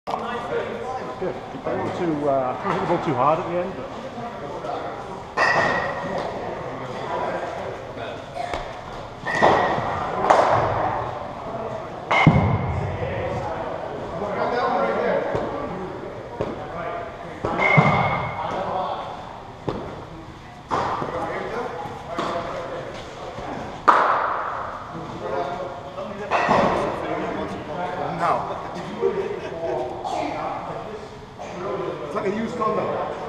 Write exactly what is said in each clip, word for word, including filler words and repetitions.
Good. I didn't want to uh, hit the ball too hard at the end, but. It's like a used condom.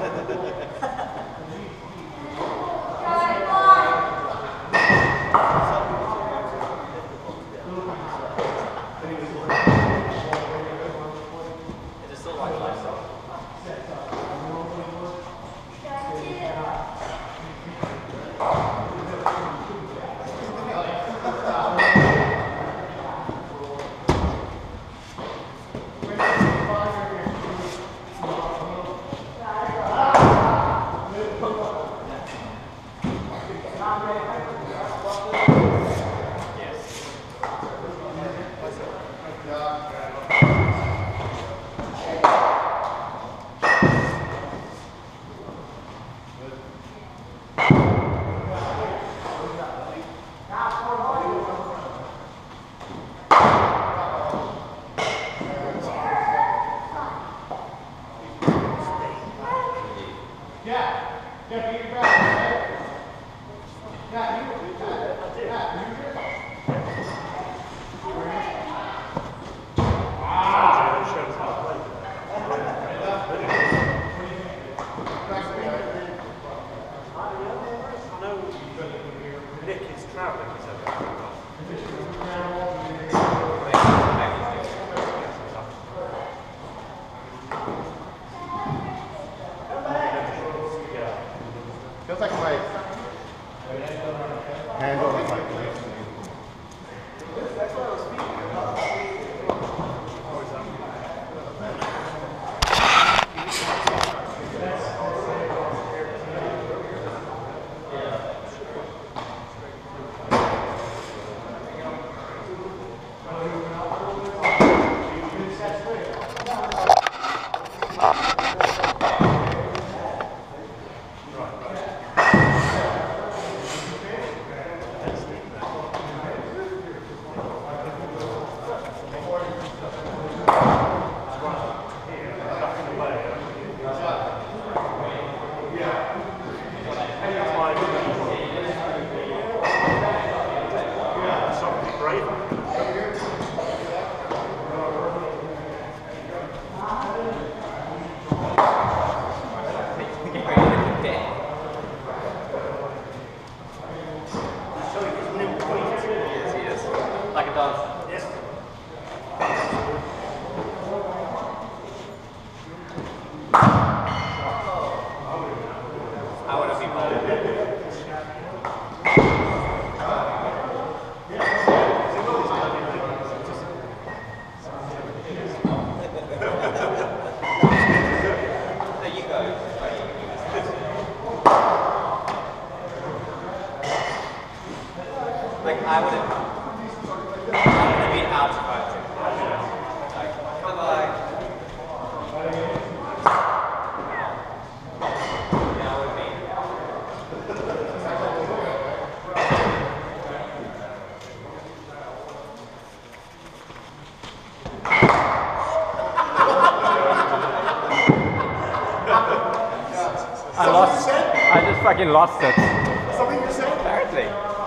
Nick is travelling, is that Feels like my hand on the mic. Like a dance. Yes. I want to see ball. There you go. Like I would have. I lost. I just fucking lost it. Something you said? Apparently.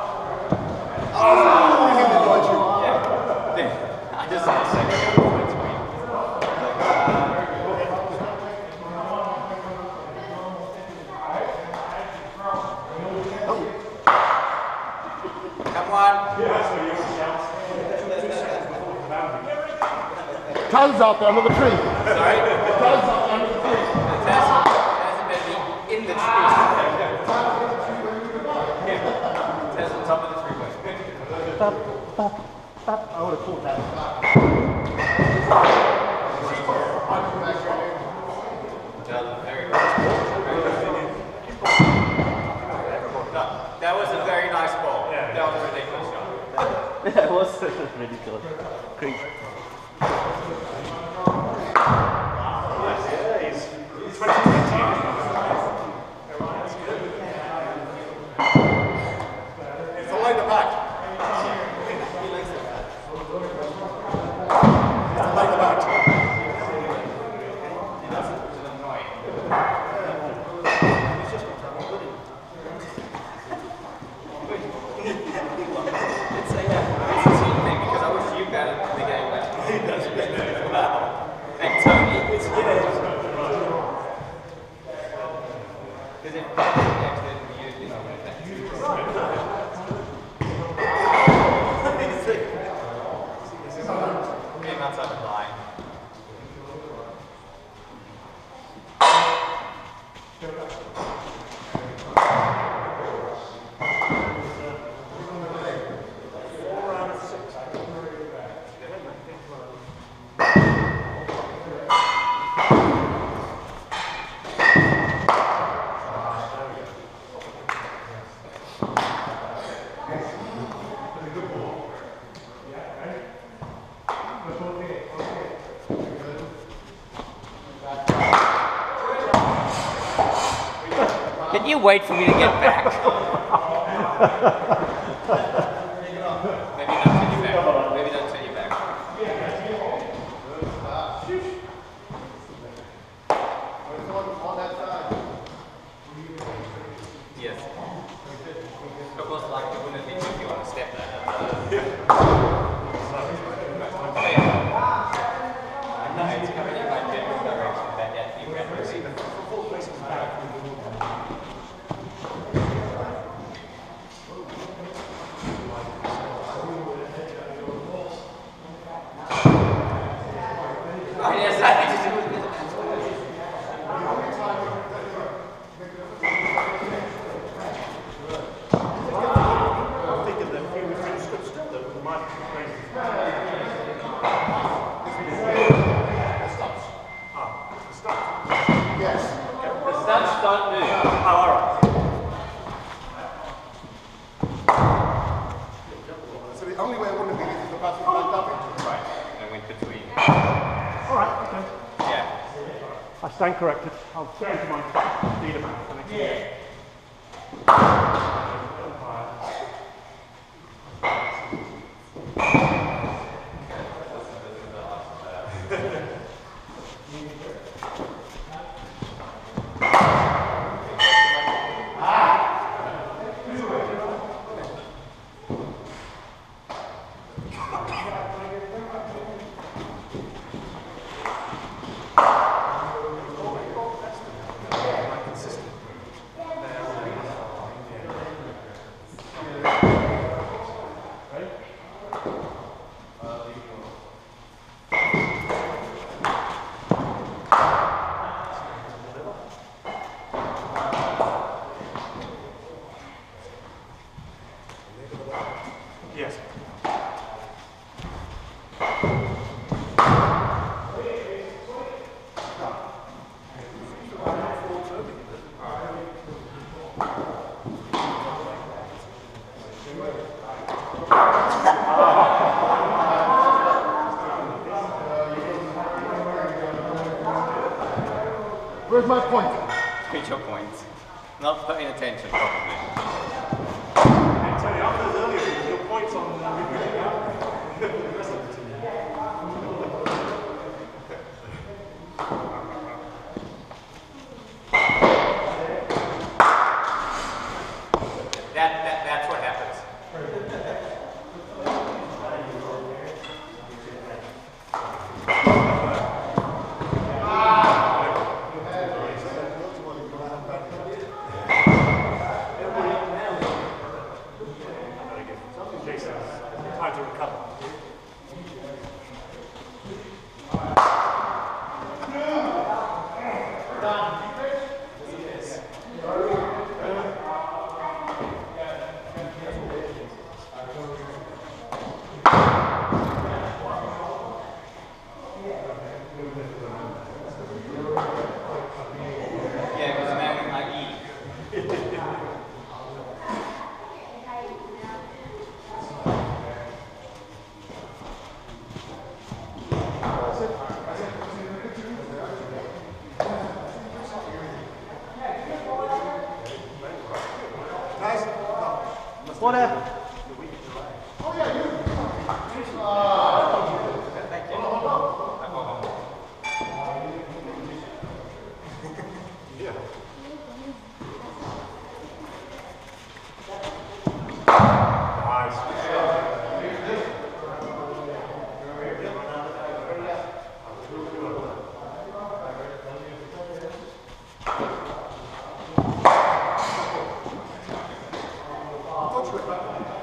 Oh, we didn't want you. Yeah. I just lost it. Come on. Taz out there under the tree. Sorry? Taz out there under the tree. Taz, Taz and Benny in the tree. Taz on top of the tree. I would have caught that. Very no, that was a very nice ball. Yeah. That was a ridiculous shot. That was ridiculous. Crazy. you wait for me to get back? Maybe not turn you back. Maybe not turn you back. Yes. Of course, like it wouldn't be tricky on a step there. No, it's coming in my general direction. That actually represents. I stand corrected. I'll turn to my leader back for the next yeah. Yes. Where's my point? Reach your point. Not paying attention, probably. Tony, after earlier, your points on the rest of the team. That, that, that's what happens. Time to recover. Yeah, because now I eat. Whatever. Oh yeah, you. Thank you. Don't trip.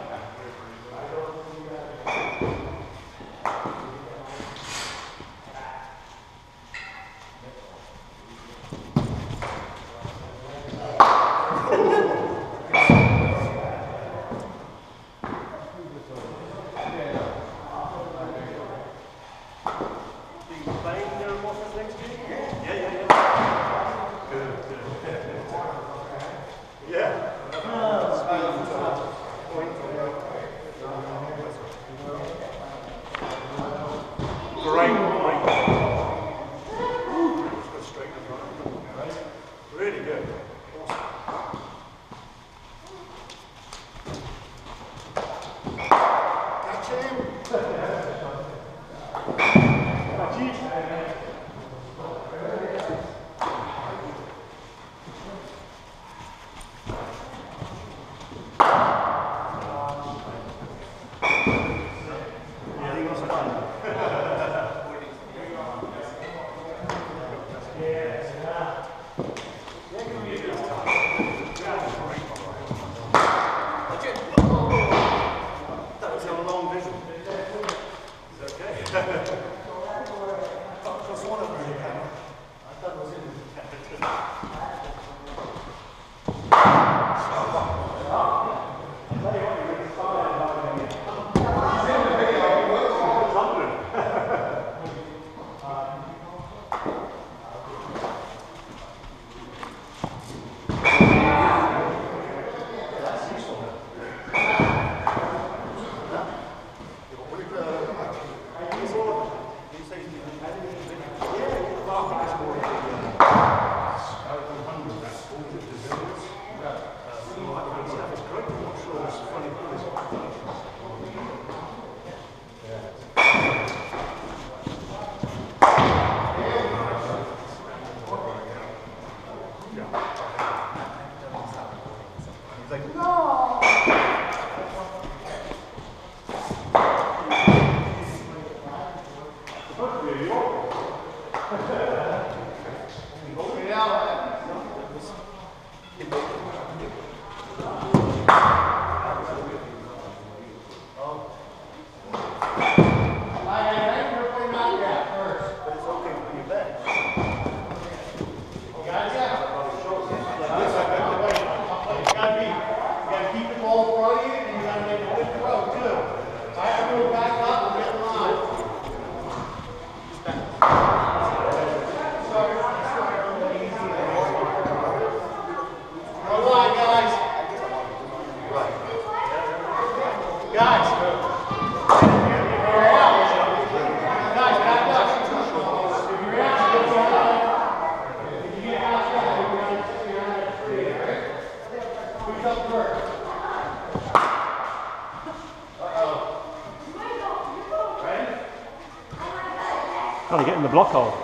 block out.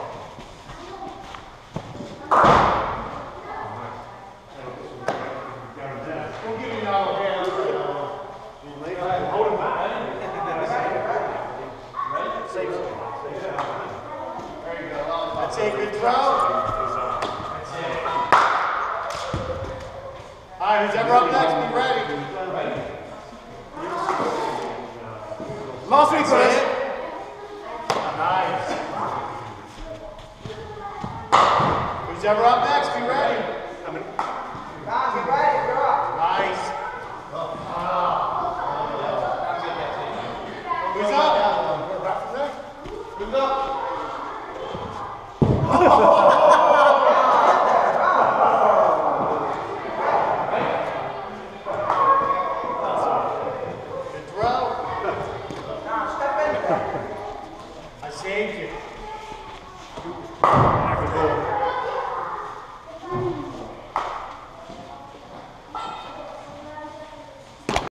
Don't give me all hands. Hold him back. Safe. There you go. That's a good throw. All right, who's ever up next, be ready. Last week, Chris. Nice. Who's ever up next, be ready. Guys, get ready, you're up. Nice. Who's up? Back from there. Who's up? Good throw. Now, step in there. I saved you. Back to goal.